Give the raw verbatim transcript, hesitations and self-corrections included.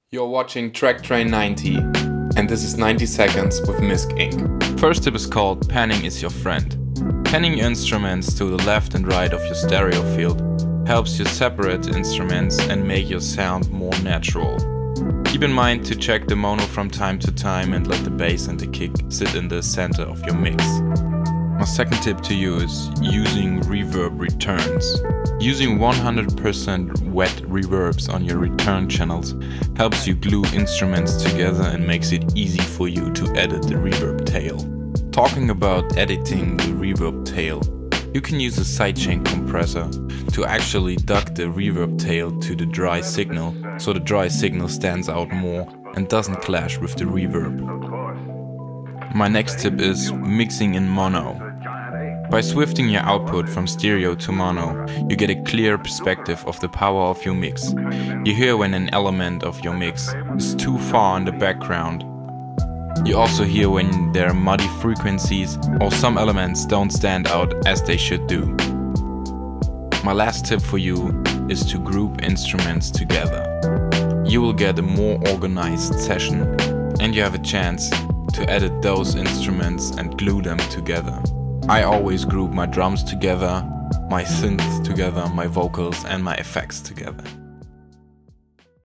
You're watching Traktrain ninety, and this is ninety seconds with Misc Incorporated. First tip is called panning is your friend. Panning your instruments to the left and right of your stereo field helps you separate instruments and make your sound more natural. Keep in mind to check the mono from time to time and let the bass and the kick sit in the center of your mix. My second tip to you is using reverb returns. Using one hundred percent wet reverbs on your return channels helps you glue instruments together and makes it easy for you to edit the reverb tail. Talking about editing the reverb tail, you can use a sidechain compressor to actually duck the reverb tail to the dry signal, so the dry signal stands out more and doesn't clash with the reverb. My next tip is mixing in mono. By swifting your output from stereo to mono, you get a clear perspective of the power of your mix. You hear when an element of your mix is too far in the background. You also hear when there are muddy frequencies or some elements don't stand out as they should do. My last tip for you is to group instruments together. You will get a more organized session and you have a chance to edit those instruments and glue them together. I always group my drums together, my synths together, my vocals and my effects together.